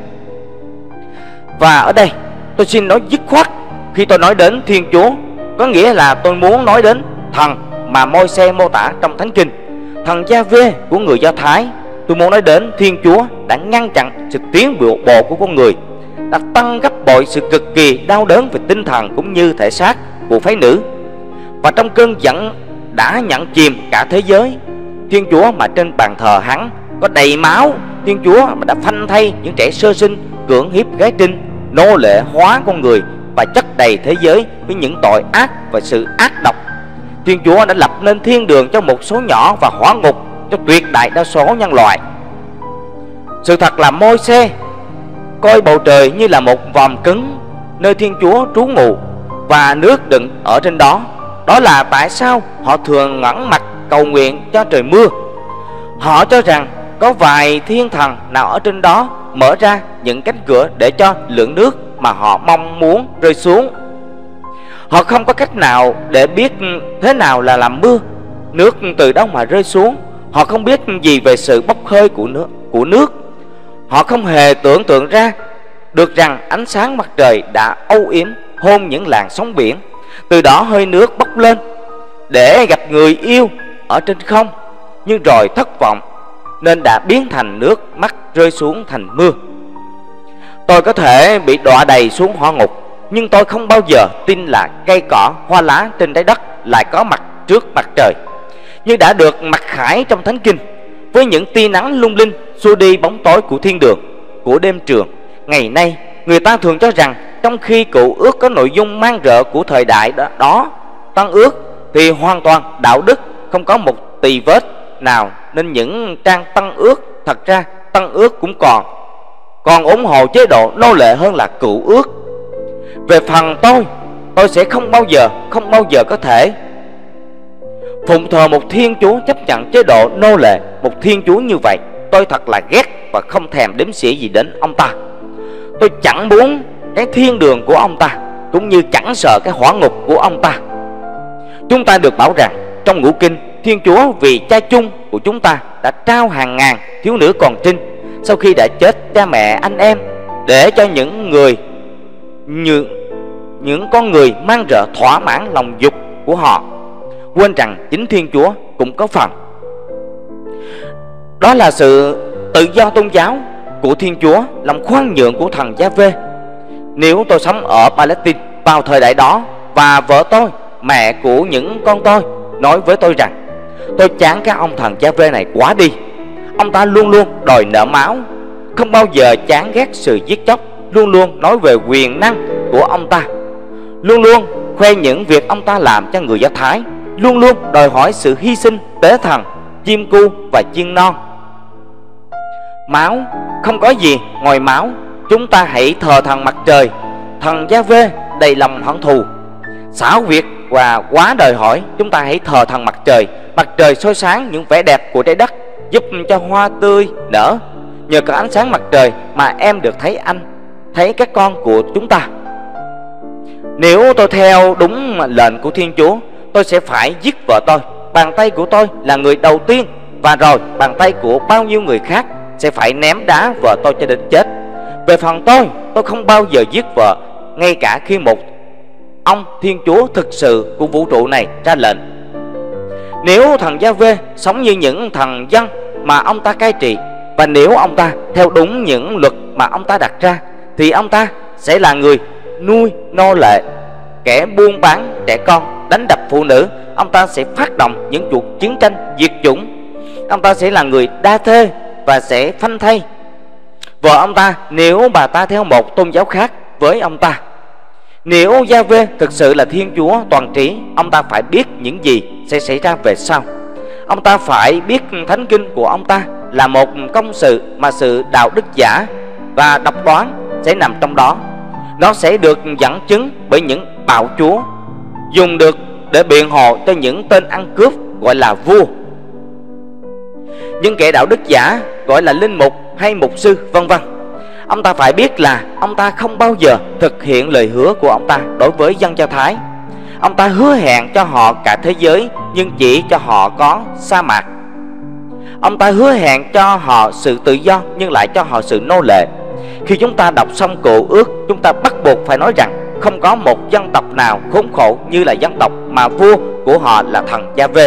A: Và ở đây tôi xin nói dứt khoát, khi tôi nói đến Thiên Chúa, có nghĩa là tôi muốn nói đến thần mà Môi-se mô tả trong Thánh Kinh, thần Gia-vê của người Do Thái. Tôi muốn nói đến Thiên Chúa đã ngăn chặn sự tiến bộ bộ của con người, đã tăng gấp bội sự cực kỳ đau đớn về tinh thần cũng như thể xác của phái nữ, và trong cơn giận đã nhận chìm cả thế giới. Thiên Chúa mà trên bàn thờ hắn có đầy máu. Thiên Chúa mà đã phanh thay những trẻ sơ sinh, cưỡng hiếp gái trinh, nô lệ hóa con người và chất đầy thế giới với những tội ác và sự ác độc. Thiên Chúa đã lập nên thiên đường cho một số nhỏ và hỏa ngục cho tuyệt đại đa số nhân loại. Sự thật là Môi-se coi bầu trời như là một vòm cứng nơi Thiên Chúa trú ngụ và nước đựng ở trên đó. Đó là tại sao họ thường ngẩng mặt cầu nguyện cho trời mưa. Họ cho rằng có vài thiên thần nào ở trên đó mở ra những cánh cửa để cho lượng nước mà họ mong muốn rơi xuống. Họ không có cách nào để biết thế nào là làm mưa, nước từ đâu mà rơi xuống. Họ không biết gì về sự bốc hơi của nước, của nước. Họ không hề tưởng tượng ra được rằng ánh sáng mặt trời đã âu yếm hôn những làn sóng biển, từ đó hơi nước bốc lên để gặp người yêu ở trên không, nhưng rồi thất vọng nên đã biến thành nước mắt rơi xuống thành mưa. Tôi có thể bị đọa đầy xuống hỏa ngục, nhưng tôi không bao giờ tin là cây cỏ hoa lá trên trái đất lại có mặt trước mặt trời, như đã được mặc khải trong Thánh Kinh, với những tia nắng lung linh xua đi bóng tối của thiên đường, của đêm trường. Ngày nay người ta thường cho rằng trong khi Cựu Ước có nội dung mang rợ của thời đại đó, đó Tân Ước thì hoàn toàn đạo đức, không có một tì vết nào, nên những trang Tân Ước thật ra Tân Ước cũng còn còn ủng hộ chế độ nô lệ hơn là Cựu Ước. Về phần tôi, tôi sẽ không bao giờ không bao giờ có thể phụng thờ một Thiên Chúa chấp nhận chế độ nô lệ. Một Thiên Chúa như vậy tôi thật là ghét và không thèm đếm xỉa gì đến ông ta. Tôi chẳng muốn cái thiên đường của ông ta, cũng như chẳng sợ cái hỏa ngục của ông ta. Chúng ta được bảo rằng trong Ngũ Kinh, Thiên Chúa vì cha chung của chúng ta đã trao hàng ngàn thiếu nữ còn trinh sau khi đã chết cha mẹ anh em, để cho những người như những con người mang rợ thỏa mãn lòng dục của họ, quên rằng chính Thiên Chúa cũng có phần. Đó là sự tự do tôn giáo của Thiên Chúa, lòng khoan nhượng của thần Gia-vê. Nếu tôi sống ở Palestine vào thời đại đó, và vợ tôi, mẹ của những con tôi nói với tôi rằng tôi chán cái ông thần Gia-vê này quá đi. Ông ta luôn luôn đòi nợ máu, không bao giờ chán ghét sự giết chóc, luôn luôn nói về quyền năng của ông ta, luôn luôn khoe những việc ông ta làm cho người Do Thái, luôn luôn đòi hỏi sự hy sinh tế thần, chim cu và chiên non. Máu không có gì ngoài máu. Chúng ta hãy thờ thần mặt trời. Thần Gia-vê đầy lòng hận thù, xảo quyệt và quá đòi hỏi. Chúng ta hãy thờ thần mặt trời. Mặt trời soi sáng những vẻ đẹp của trái đất, giúp cho hoa tươi nở. Nhờ có ánh sáng mặt trời mà em được thấy anh, thấy các con của chúng ta. Nếu tôi theo đúng lệnh của Thiên Chúa, tôi sẽ phải giết vợ tôi. Bàn tay của tôi là người đầu tiên, và rồi bàn tay của bao nhiêu người khác sẽ phải ném đá vợ tôi cho đến chết. Về phần tôi, tôi không bao giờ giết vợ, ngay cả khi một ông Thiên Chúa thực sự của vũ trụ này ra lệnh. Nếu thần Gia-vê sống như những thần dân mà ông ta cai trị, và nếu ông ta theo đúng những luật mà ông ta đặt ra, thì ông ta sẽ là người nuôi nô lệ, kẻ buôn bán trẻ con, đánh đập phụ nữ. Ông ta sẽ phát động những cuộc chiến tranh diệt chủng. Ông ta sẽ là người đa thê và sẽ phanh thây vợ ông ta nếu bà ta theo một tôn giáo khác với ông ta. Nếu Gia-vê thực sự là Thiên Chúa toàn trí, ông ta phải biết những gì sẽ xảy ra về sau. Ông ta phải biết thánh kinh của ông ta là một công sự mà sự đạo đức giả và độc đoán sẽ nằm trong đó. Nó sẽ được dẫn chứng bởi những bạo chúa, dùng được để biện hộ cho những tên ăn cướp gọi là vua, những kẻ đạo đức giả gọi là linh mục hay mục sư, vân vân. Ông ta phải biết là ông ta không bao giờ thực hiện lời hứa của ông ta đối với dân Do Thái. Ông ta hứa hẹn cho họ cả thế giới, nhưng chỉ cho họ có sa mạc. Ông ta hứa hẹn cho họ sự tự do, nhưng lại cho họ sự nô lệ. Khi chúng ta đọc xong Cựu Ước, chúng ta bắt buộc phải nói rằng không có một dân tộc nào khốn khổ như là dân tộc mà vua của họ là thần Gia-vê.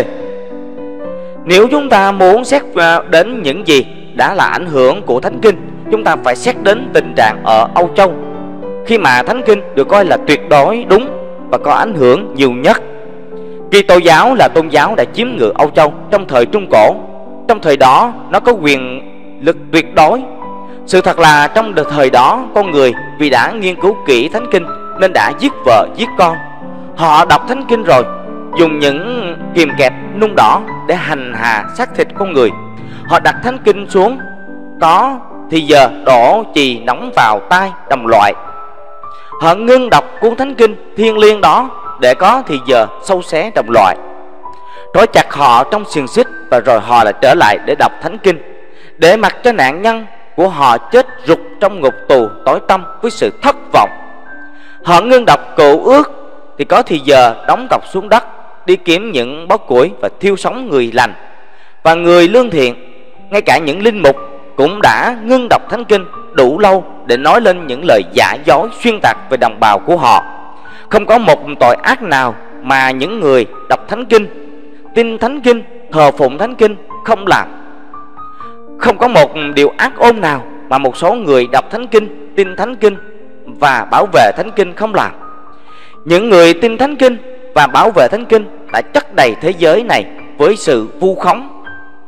A: Nếu chúng ta muốn xét đến những gì đã là ảnh hưởng của Thánh Kinh, chúng ta phải xét đến tình trạng ở Âu Châu, khi mà Thánh Kinh được coi là tuyệt đối đúng và có ảnh hưởng nhiều nhất. Kitô giáo là tôn giáo đã chiếm ngự Âu Châu trong thời Trung Cổ. Trong thời đó, nó có quyền lực tuyệt đối. Sự thật là trong thời đó, con người vì đã nghiên cứu kỹ Thánh Kinh nên đã giết vợ, giết con. Họ đọc Thánh Kinh rồi, dùng những kìm kẹp nung đỏ để hành hạ xác thịt con người. Họ đặt Thánh Kinh xuống, có thì giờ đổ chì nóng vào tai đồng loại. Họ ngưng đọc cuốn Thánh Kinh thiêng liêng đó để có thì giờ sâu xé đồng loại. Trói chặt họ trong xiềng xích và rồi họ lại trở lại để đọc Thánh Kinh, để mặc cho nạn nhân của họ chết rụt trong ngục tù tối tăm với sự thất vọng. Họ ngưng đọc Cựu Ước thì có thì giờ đóng cọc xuống đất, đi kiếm những bó củi và thiêu sống người lành và người lương thiện. Ngay cả những linh mục cũng đã ngưng đọc Thánh Kinh đủ lâu để nói lên những lời giả dối xuyên tạc về đồng bào của họ. Không có một tội ác nào mà những người đọc Thánh Kinh, tin Thánh Kinh, thờ phụng Thánh Kinh không làm. Không có một điều ác ôn nào mà một số người đọc Thánh Kinh, tin Thánh Kinh và bảo vệ Thánh Kinh không làm. Những người tin Thánh Kinh và bảo vệ Thánh Kinh đã chất đầy thế giới này với sự vu khống.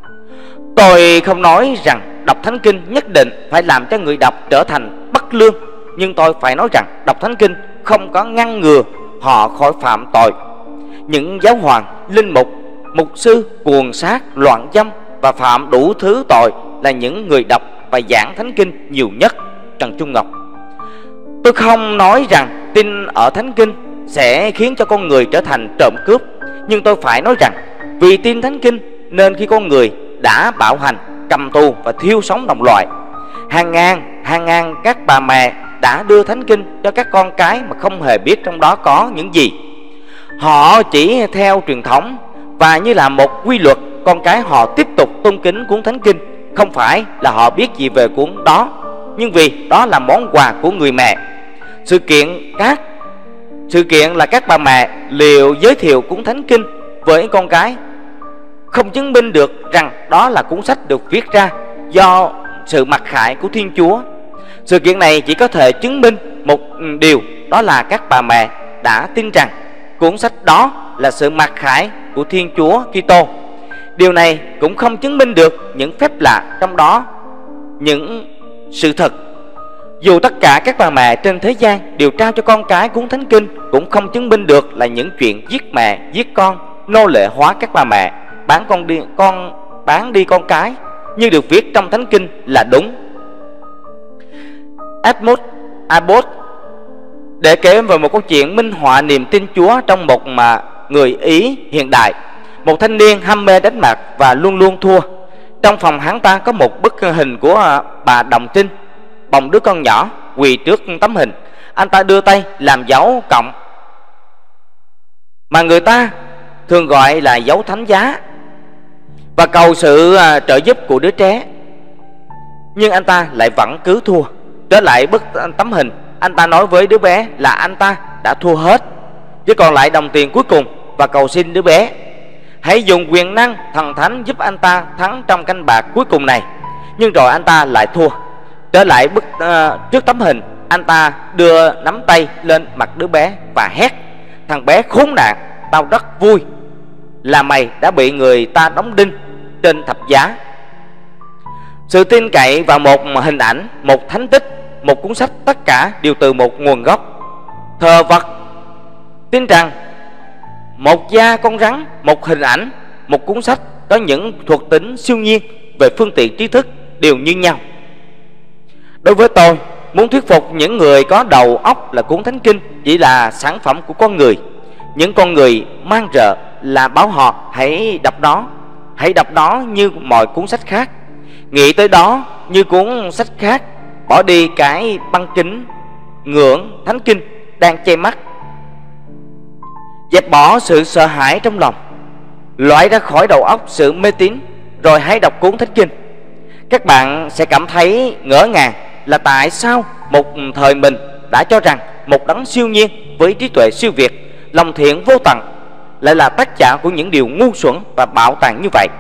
A: Tôi không nói rằng đọc Thánh Kinh nhất định phải làm cho người đọc trở thành bất lương, nhưng tôi phải nói rằng đọc Thánh Kinh không có ngăn ngừa họ khỏi phạm tội. Những giáo hoàng, linh mục, mục sư cuồng sát, loạn dâm và phạm đủ thứ tội là những người đọc và giảng Thánh Kinh nhiều nhất. Trần Trung Ngọc. Tôi không nói rằng tin ở Thánh Kinh sẽ khiến cho con người trở thành trộm cướp, nhưng tôi phải nói rằng vì tin Thánh Kinh nên khi con người đã bạo hành, cầm tù và thiêu sống đồng loại. Hàng ngàn, hàng ngàn các bà mẹ đã đưa Thánh Kinh cho các con cái mà không hề biết trong đó có những gì. Họ chỉ theo truyền thống và như là một quy luật, con cái họ tiếp tục tôn kính cuốn Thánh Kinh. Không phải là họ biết gì về cuốn đó, nhưng vì đó là món quà của người mẹ. Sự kiện các Sự kiện là các bà mẹ liệu giới thiệu cuốn Thánh Kinh với con cái không chứng minh được rằng đó là cuốn sách được viết ra do sự mặc khải của Thiên Chúa. Sự kiện này chỉ có thể chứng minh một điều, đó là các bà mẹ đã tin rằng cuốn sách đó là sự mặc khải của Thiên Chúa Kitô. Điều này cũng không chứng minh được những phép lạ trong đó, những sự thật. Dù tất cả các bà mẹ trên thế gian đều trao cho con cái cuốn Thánh Kinh, cũng không chứng minh được là những chuyện giết mẹ, giết con, nô lệ hóa các bà mẹ, bán con đi con bán đi con cái như được viết trong Thánh Kinh là đúng. Edmund Abbott để kể về một câu chuyện minh họa niềm tin Chúa trong một mà người Ý hiện đại. Một thanh niên ham mê đánh bạc và luôn luôn thua. Trong phòng hắn ta có một bức hình của bà Đồng Trinh bồng đứa con nhỏ quỳ trước tấm hình. Anh ta đưa tay làm dấu cộng mà người ta thường gọi là dấu thánh giá và cầu sự trợ giúp của đứa trẻ. Nhưng anh ta lại vẫn cứ thua. Trở lại bức tấm hình, anh ta nói với đứa bé là anh ta đã thua hết, chỉ còn lại đồng tiền cuối cùng, và cầu xin đứa bé hãy dùng quyền năng thần thánh giúp anh ta thắng trong canh bạc cuối cùng này. Nhưng rồi anh ta lại thua. Trở lại bức uh, trước tấm hình, anh ta đưa nắm tay lên mặt đứa bé và hét: thằng bé khốn nạn, tao rất vui là mày đã bị người ta đóng đinh trên thập giá. Sự tin cậy vào một hình ảnh, một thánh tích, một cuốn sách, tất cả đều từ một nguồn gốc thờ vật. Tin rằng một da con rắn, một hình ảnh, một cuốn sách có những thuộc tính siêu nhiên về phương tiện trí thức đều như nhau. Đối với tôi, muốn thuyết phục những người có đầu óc là cuốn Thánh Kinh chỉ là sản phẩm của con người. Những con người mang rợ là bảo họ hãy đọc nó, hãy đọc nó như mọi cuốn sách khác, nghĩ tới đó như cuốn sách khác, bỏ đi cái băng kính ngưỡng Thánh Kinh đang che mắt, dẹp bỏ sự sợ hãi trong lòng, loại ra khỏi đầu óc sự mê tín, rồi hãy đọc cuốn Thánh Kinh. Các bạn sẽ cảm thấy ngỡ ngàng là tại sao một thời mình đã cho rằng một đấng siêu nhiên với trí tuệ siêu việt, lòng thiện vô tận lại là tác giả của những điều ngu xuẩn và bạo tàn như vậy.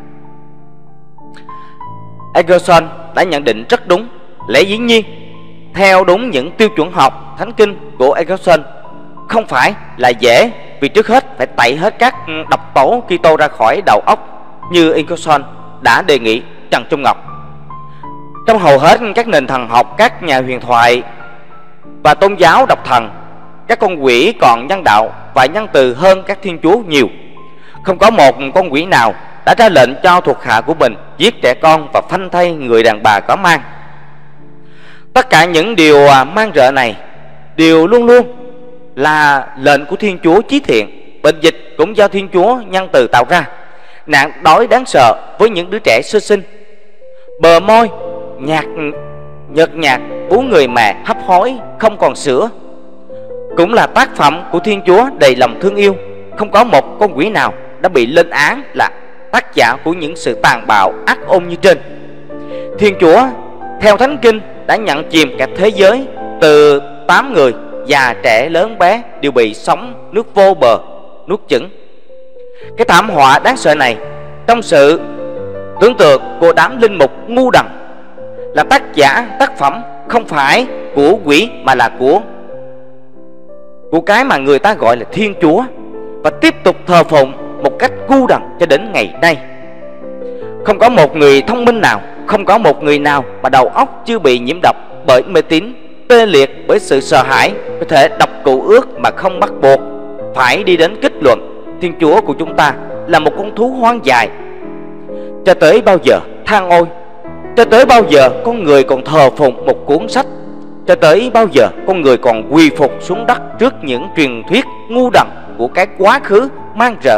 A: Egerton đã nhận định rất đúng. Lẽ dĩ nhiên, theo đúng những tiêu chuẩn học, Thánh Kinh của Egerton không phải là dễ, vì trước hết phải tẩy hết các độc tố Kitô ra khỏi đầu óc như Egerton đã đề nghị Trần Trung Ngọc. Trong hầu hết các nền thần học, các nhà huyền thoại và tôn giáo độc thần, các con quỷ còn nhân đạo và nhân từ hơn các thiên chúa nhiều. Không có một con quỷ nào đã ra lệnh cho thuộc hạ của mình giết trẻ con và phanh thây người đàn bà có mang. Tất cả những điều mang rợ này đều luôn luôn là lệnh của Thiên Chúa chí thiện. Bệnh dịch cũng do Thiên Chúa nhân từ tạo ra. Nạn đói đáng sợ với những đứa trẻ sơ sinh, bờ môi nhạt nhợt nhạt, bú người mẹ hấp hối không còn sữa, cũng là tác phẩm của Thiên Chúa đầy lòng thương yêu. Không có một con quỷ nào đã bị lên án là tác giả của những sự tàn bạo ác ôn như trên. Thiên Chúa theo Thánh Kinh đã nhận chìm cả thế giới. Từ tám người, già trẻ lớn bé đều bị sóng nước vô bờ nuốt chửng. Cái thảm họa đáng sợ này trong sự tưởng tượng của đám linh mục ngu đần là tác giả tác phẩm không phải của quỷ mà là của của cái mà người ta gọi là Thiên Chúa, và tiếp tục thờ phụng một cách ngu đần cho đến ngày nay. Không có một người thông minh nào, không có một người nào mà đầu óc chưa bị nhiễm độc bởi mê tín, tê liệt bởi sự sợ hãi, có thể đọc Cựu Ước mà không bắt buộc phải đi đến kết luận Thiên Chúa của chúng ta là một con thú hoang dại. Cho tới bao giờ, than ôi, cho tới bao giờ con người còn thờ phụng một cuốn sách? Cho tới bao giờ con người còn quỳ phục xuống đất trước những truyền thuyết ngu đần của cái quá khứ mang rợ?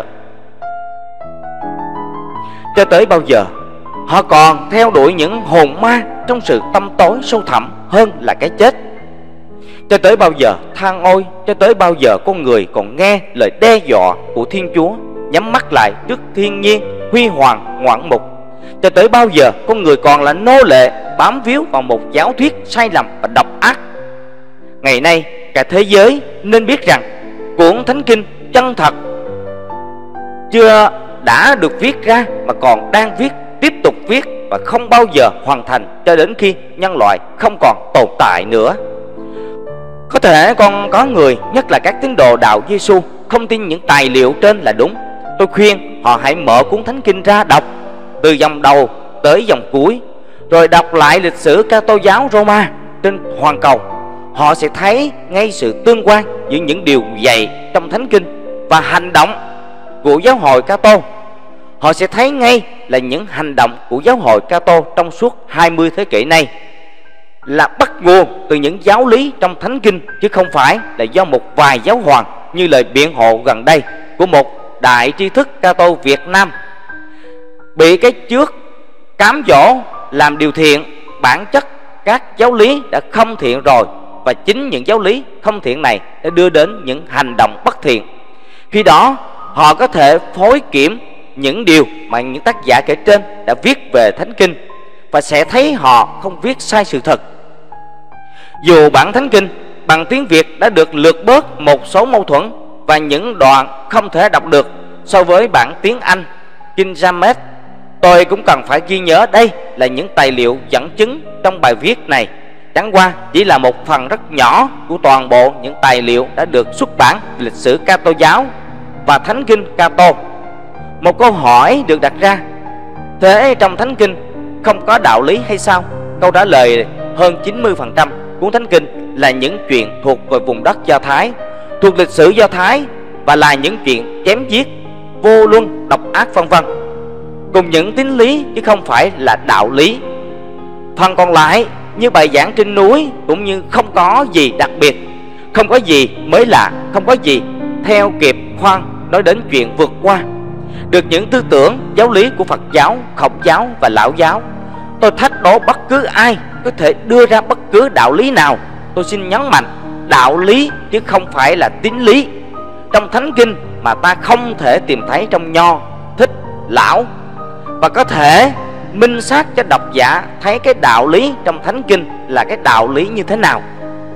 A: Cho tới bao giờ họ còn theo đuổi những hồn ma trong sự tâm tối sâu thẳm hơn là cái chết? Cho tới bao giờ, than ôi, cho tới bao giờ con người còn nghe lời đe dọa của Thiên Chúa, nhắm mắt lại trước thiên nhiên huy hoàng ngoạn mục? Cho tới bao giờ con người còn là nô lệ bám víu vào một giáo thuyết sai lầm và độc ác? Ngày nay cả thế giới nên biết rằng cuốn Thánh Kinh chân thật chưa đã được viết ra mà còn đang viết, tiếp tục viết và không bao giờ hoàn thành cho đến khi nhân loại không còn tồn tại nữa. Có thể còn có người, nhất là các tín đồ đạo Giêsu, không tin những tài liệu trên là đúng. Tôi khuyên họ hãy mở cuốn Thánh Kinh ra đọc từ dòng đầu tới dòng cuối, rồi đọc lại lịch sử Kitô giáo Roma trên hoàn cầu. Họ sẽ thấy ngay sự tương quan giữa những điều dạy trong Thánh Kinh và hành động của giáo hội Kitô. Họ sẽ thấy ngay là những hành động của giáo hội Kitô trong suốt hai mươi thế kỷ này là bắt nguồn từ những giáo lý trong Thánh Kinh, chứ không phải là do một vài giáo hoàng như lời biện hộ gần đây của một đại tri thức Kitô Việt Nam bị cái trước cám dỗ làm điều thiện. Bản chất các giáo lý đã không thiện rồi, và chính những giáo lý không thiện này đã đưa đến những hành động bất thiện. Khi đó họ có thể phối kiểm những điều mà những tác giả kể trên đã viết về Thánh Kinh, và sẽ thấy họ không viết sai sự thật. Dù bản Thánh Kinh bằng tiếng Việt đã được lược bớt một số mâu thuẫn và những đoạn không thể đọc được so với bản tiếng Anh King James, tôi cũng cần phải ghi nhớ đây là những tài liệu dẫn chứng trong bài viết này chẳng qua chỉ là một phần rất nhỏ của toàn bộ những tài liệu đã được xuất bản về lịch sử Kitô giáo và Thánh Kinh Kitô. Một câu hỏi được đặt ra: thế trong Thánh Kinh không có đạo lý hay sao? Câu trả lời: hơn chín mươi phần trăm cuốn Thánh Kinh là những chuyện thuộc về vùng đất Do Thái, thuộc lịch sử Do Thái, và là những chuyện chém giết, vô luân, độc ác vân vân, cùng những tín lý chứ không phải là đạo lý. Phần còn lại như bài giảng trên núi cũng như không có gì đặc biệt, không có gì mới lạ, không có gì theo kịp khoan nói đến chuyện vượt qua được những tư tưởng giáo lý của Phật giáo, Khổng giáo và Lão giáo. Tôi thách đố bất cứ ai có thể đưa ra bất cứ đạo lý nào. Tôi xin nhấn mạnh đạo lý chứ không phải là tín lý trong Thánh Kinh mà ta không thể tìm thấy trong Nho, Thích, Lão, và có thể minh xác cho độc giả thấy cái đạo lý trong Thánh Kinh là cái đạo lý như thế nào,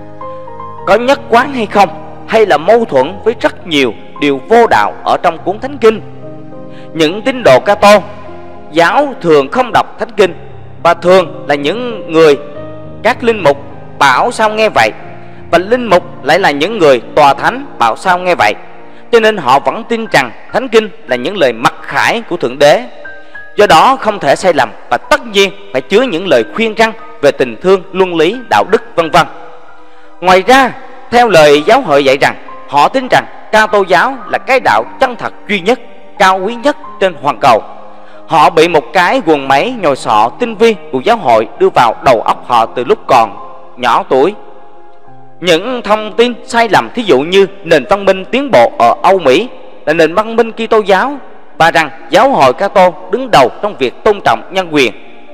A: có nhất quán hay không, hay là mâu thuẫn với rất nhiều điều vô đạo ở trong cuốn Thánh Kinh. Những tín đồ Kitô giáo thường không đọc Thánh Kinh, và thường là những người các linh mục bảo sao nghe vậy, và linh mục lại là những người tòa thánh bảo sao nghe vậy, cho nên họ vẫn tin rằng Thánh Kinh là những lời mặc khải của Thượng Đế. Do đó không thể sai lầm, và tất nhiên phải chứa những lời khuyên răn về tình thương, luân lý, đạo đức vân vân. Ngoài ra, theo lời giáo hội dạy rằng, họ tin rằng Kitô giáo là cái đạo chân thật duy nhất, cao quý nhất trên hoàn cầu. Họ bị một cái guồng máy nhồi sọ tinh vi của giáo hội đưa vào đầu óc họ từ lúc còn nhỏ tuổi. Những thông tin sai lầm, thí dụ như nền văn minh tiến bộ ở Âu Mỹ là nền văn minh Kitô giáo, và rằng giáo hội Kitô đứng đầu trong việc tôn trọng nhân quyền,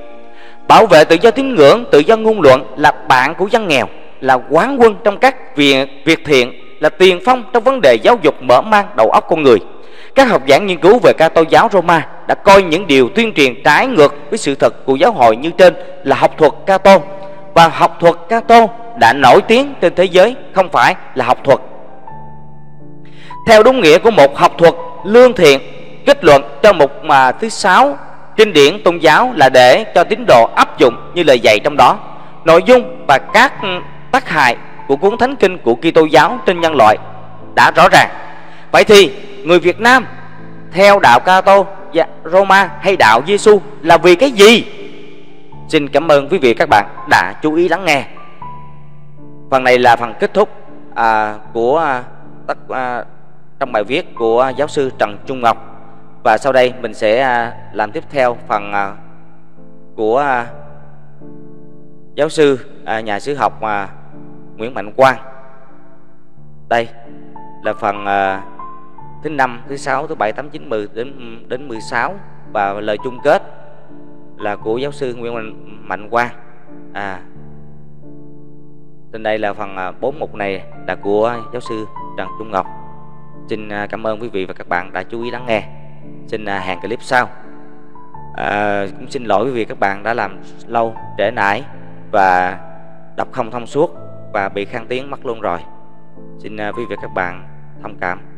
A: bảo vệ tự do tín ngưỡng, tự do ngôn luận, là bạn của dân nghèo, là quán quân trong các việc, việc thiện, là tiền phong trong vấn đề giáo dục mở mang đầu óc con người. Các học giả nghiên cứu về Kitô giáo Roma đã coi những điều tuyên truyền trái ngược với sự thật của giáo hội như trên là học thuật Kitô, và học thuật Kitô đã nổi tiếng trên thế giới, không phải là học thuật theo đúng nghĩa của một học thuật lương thiện. Kết luận cho mục mà thứ sáu kinh điển tôn giáo là để cho tín đồ áp dụng như lời dạy trong đó. Nội dung và các tác hại của cuốn Thánh Kinh của Kitô giáo trên nhân loại đã rõ ràng. Vậy thì người Việt Nam theo đạo Kitô Roma hay đạo Giêsu là vì cái gì? Xin cảm ơn quý vị các bạn đã chú ý lắng nghe. Phần này là phần kết thúc à, của tất à, trong bài viết của giáo sư Trần Trung Ngọc. Và sau đây mình sẽ à, làm tiếp theo phần à, của à, giáo sư à, nhà sử học à, Nguyễn Mạnh Quang. Đây là phần à, thứ năm, thứ sáu, thứ bảy, tám, chín, mười đến đến mười sáu, và lời chung kết là của giáo sư Nguyễn Mạnh, Mạnh Quang. À, trên đây là phần à, bốn mục này là của giáo sư Trần Trung Ngọc. Xin à, cảm ơn quý vị và các bạn đã chú ý lắng nghe. Xin à, hẹn clip sau. À, cũng xin lỗi quý vị các bạn đã làm lâu trễ nải và đọc không thông suốt và bị khang tiếng mất luôn rồi. Xin uh, quý vị và các bạn thông cảm.